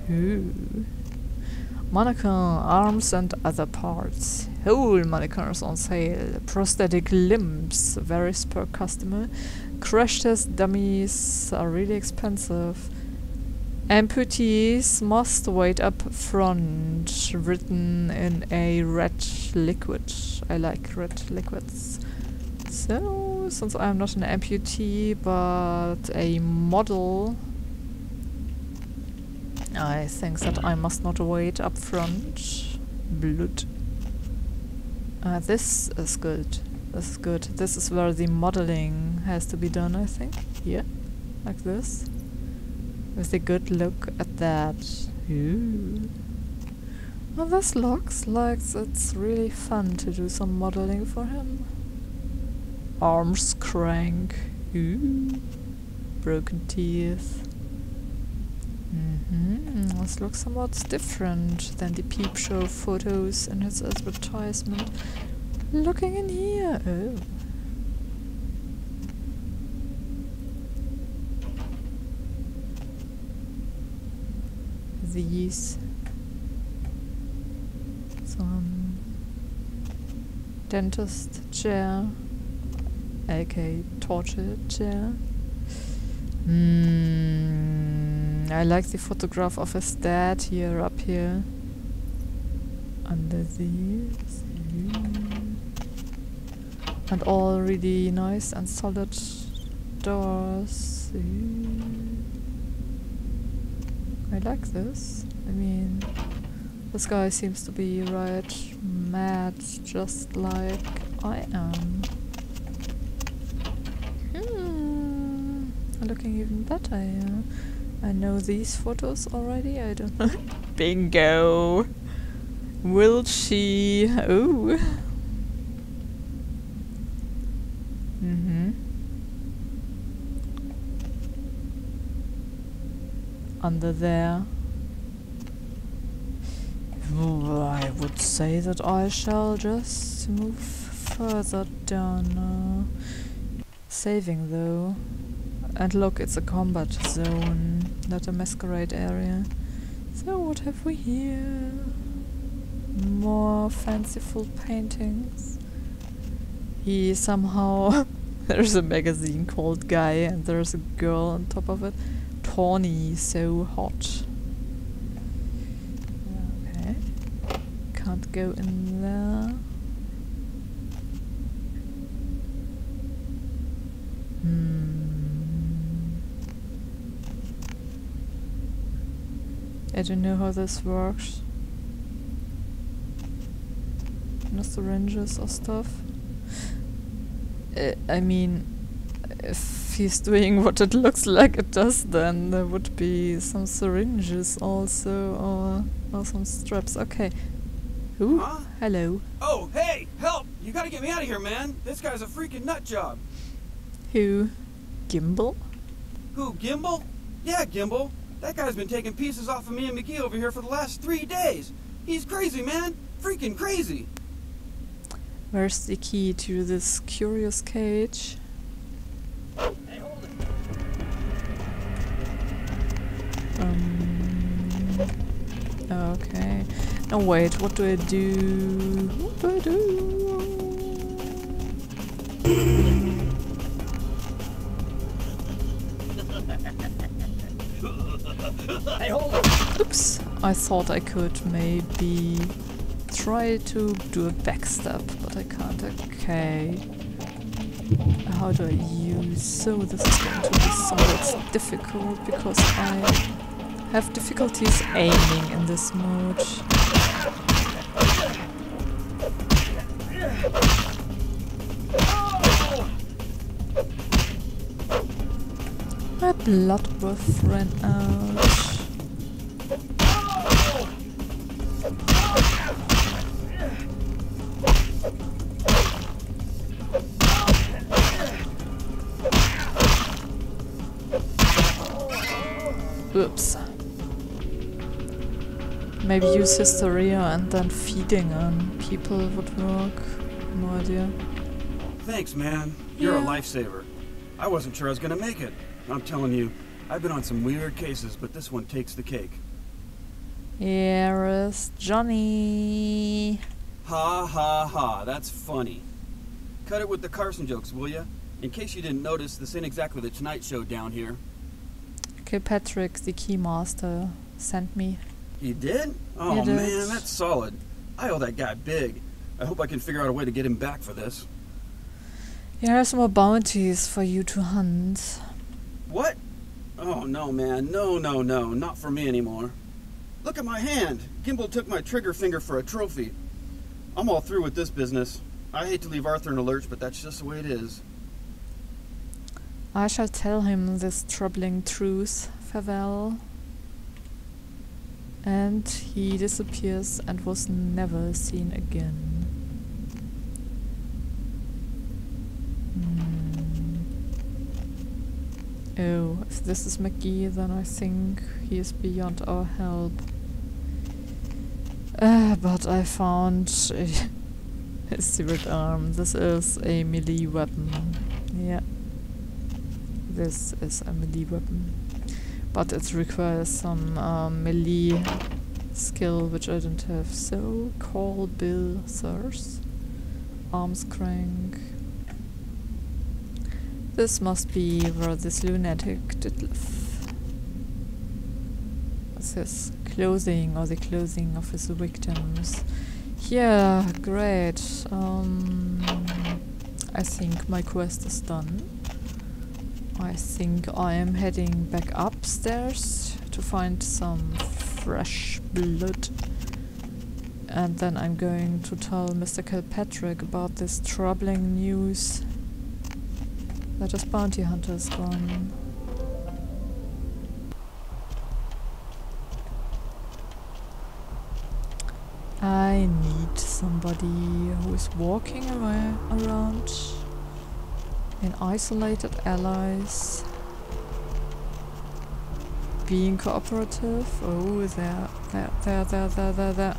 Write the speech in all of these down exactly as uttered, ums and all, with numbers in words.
Ooh. Mannequin, arms and other parts. Whole mannequins on sale. Prosthetic limbs varies per customer. Crash test dummies are really expensive. Amputees must wait up front. Written in a red liquid. I like red liquids. So, since I'm not an amputee but a model, I think that I must not wait up front. Blood. Uh, this is good. This is good. This is where the modeling has to be done, I think. Yeah. Like this. With a good look at that. Ooh. Well, this looks like it's really fun to do some modeling for him. Arms crank. Ooh. Broken teeth. Mm-hmm. This looks somewhat different than the peep show photos in his advertisement. Looking in here. Oh. These. Some dentist chair. aka torture chair. Mm, I like the photograph of his dad here, up here. Under these. And all really nice and solid doors. I like this. I mean, this guy seems to be right mad, just like I am. Hmm, looking even better here. I know these photos already, I don't know. Bingo! Will she? Oh! Mm-hmm. Under there. I would say that I shall just move further down. Uh, saving though. And look, it's a combat zone, not a masquerade area. So what have we here? More fanciful paintings. He somehow... there's a magazine called Guy and there's a girl on top of it. Tawny, so hot. Okay. Can't go in there. Hmm. I don't know how this works. No syringes or stuff. Uh, I mean, if he's doing what it looks like it does, then there would be some syringes also, or, or some straps. Okay. Ooh, huh? Hello. Oh, hey, help! You gotta get me out of here, man! This guy's a freaking nut job! Who? Gimble? Who, Gimble? Yeah, Gimble. That guy's been taking pieces off of me and McGee over here for the last three days. He's crazy, man. Freaking crazy. Where's the key to this curious cage? Hey, hold it. Um. Okay. No, wait. What do I do? What do I do? Hey, hold it. Oops. I thought I could maybe try to do a backstep, but I can't. Okay. How do I use? So this is going to be somewhat difficult because I have difficulties aiming in this mode. My blood breath ran out. Oops. Maybe use hysteria and then feeding on people would work. No idea. Thanks, man. You're Yeah. a lifesaver. I wasn't sure I was gonna make it. I'm telling you, I've been on some weird cases, but this one takes the cake. Here is Johnny. Ha ha ha, that's funny. Cut it with the Carson jokes, will ya? In case you didn't notice, this ain't exactly the Tonight Show down here. Kilpatrick, the keymaster, sent me. He did? Oh He did. man, that's solid. I owe that guy big. I hope I can figure out a way to get him back for this. Here are some more bounties for you to hunt. What? Oh no, man. No, no, no. Not for me anymore. Look at my hand. Gimble took my trigger finger for a trophy. I'm all through with this business. I hate to leave Arthur in a lurch, but that's just the way it is. I shall tell him this troubling truth. Farewell. And he disappears and was never seen again. Hmm. Oh, if this is McGee, then I think he is beyond our help. Uh, but I found a, a severed arm. This is a melee weapon. Yeah. This is a melee weapon. But it requires some um, melee skill, which I don't have. So, call Bill Thurs. Arms crank. This must be where this lunatic did live. What's his clothing, or the clothing of his victims? Yeah, great. Um, I think my quest is done. I think I am heading back upstairs to find some fresh blood. And then I'm going to tell Mister Kilpatrick about this troubling news that his bounty hunter is gone. I need somebody who is walking away around in isolated allies, being cooperative. Oh, there, there, there, there, there, there, there.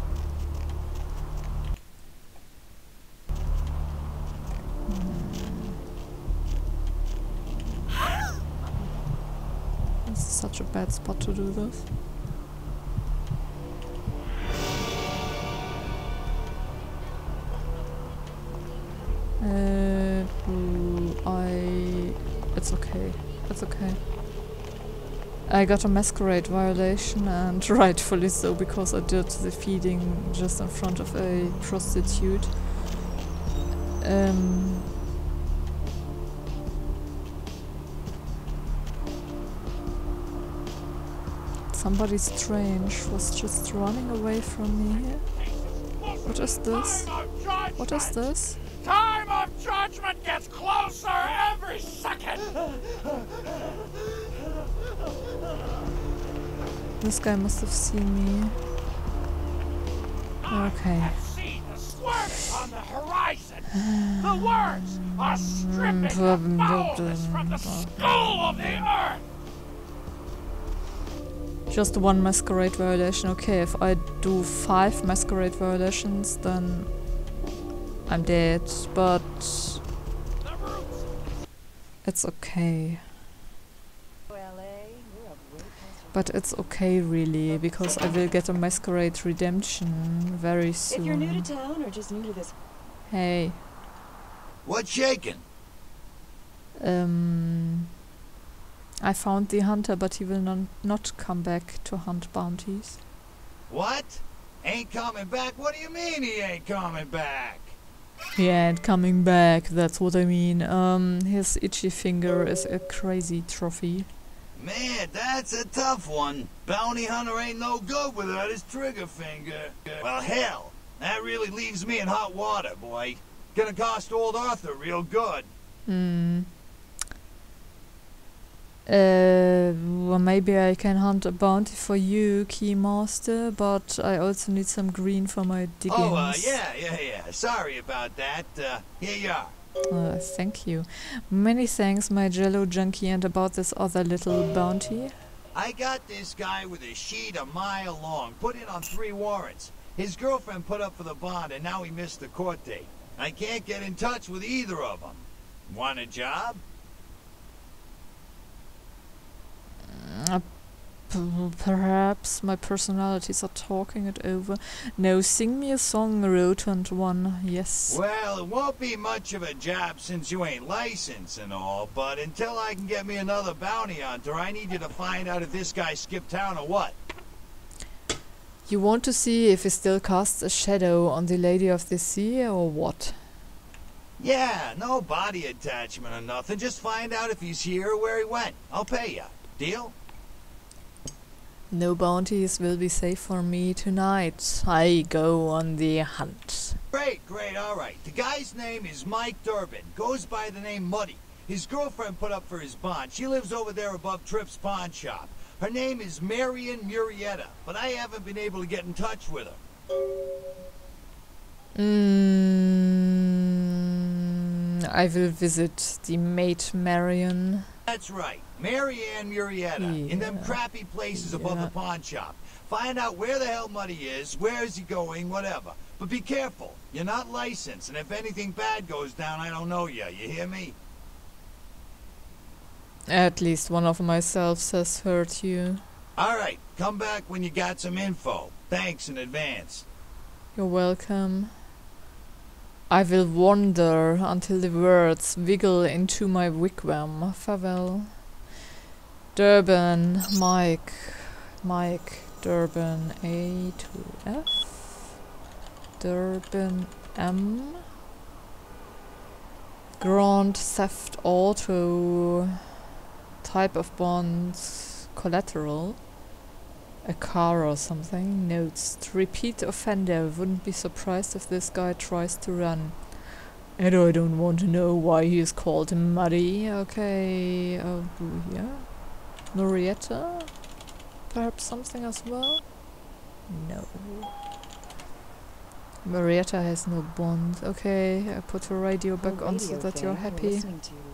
This is such a bad spot to do this. Uh, ooh, I... It's okay. It's okay. I got a masquerade violation, and rightfully so, because I did the feeding just in front of a prostitute. Um... Somebody strange was just running away from me here. What is this? What is this? Time of judgment gets closer every second! This guy must have seen me. Okay. I see the swerve on the horizon. The words are stripping the foulness from the skull of the earth. Just one masquerade violation. Okay, if I do five masquerade violations, then I'm dead, but it's okay. But it's okay, really, because I will get a masquerade redemption very soon. If you're new to town or just new to this... Hey. What's shaking? Um... I found the hunter, but he will non not come back to hunt bounties. What? Ain't coming back? What do you mean he ain't coming back? He ain't coming back, that's what I mean. Um, his itchy finger is a crazy trophy. Man, that's a tough one. Bounty hunter ain't no good without his trigger finger. Well, hell, that really leaves me in hot water, boy. Gonna cost old Arthur real good. Hmm. Uh, well, maybe I can hunt a bounty for you, Keymaster, but I also need some green for my diggings. Oh, uh, yeah, yeah, yeah. Sorry about that. Uh, here you are. Uh, thank you. Many thanks, my jello junkie, and about this other little bounty. I got this guy with a sheet a mile long, put in on three warrants. His girlfriend put up for the bond, and now he missed the court date. I can't get in touch with either of them. Want a job? Uh, Perhaps my personalities are talking it over. No, sing me a song, rotund one. Yes. Well, it won't be much of a job since you ain't licensed and all, but until I can get me another bounty hunter, I need you to find out if this guy skipped town or what. You want to see if he still casts a shadow on the Lady of the Sea or what? Yeah, no body attachment or nothing. Just find out if he's here or where he went. I'll pay ya. Deal? No bounties will be safe for me tonight. I go on the hunt. Great, great, alright. The guy's name is Mike Durbin. Goes by the name Muddy. His girlfriend put up for his bond. She lives over there above Tripp's pawn shop. Her name is Marion Murrieta, but I haven't been able to get in touch with her. Mm, I will visit the maid Marion. That's right, Marianne Murrieta, Yeah. in them crappy places above Yeah. the pawn shop. Find out where the hell Muddy is, where is he going, whatever. But be careful, you're not licensed, and if anything bad goes down, I don't know you, you hear me? At least one of myself has hurt you. Alright, come back when you got some info. Thanks in advance. You're welcome. I will wander until the words wiggle into my wigwam. Farewell. Durban, Mike. Mike, Durban, A to F. Durban, M. Grand Theft Auto. Type of bonds, collateral. A car or something. Notes. Repeat offender. Wouldn't be surprised if this guy tries to run. And I don't want to know why he is called Muddy. Okay. Oh, yeah. Murrieta? Perhaps something as well? No. Murrieta has no bond. Okay, I put her radio back The on so radio that thing you're you're happy. listening to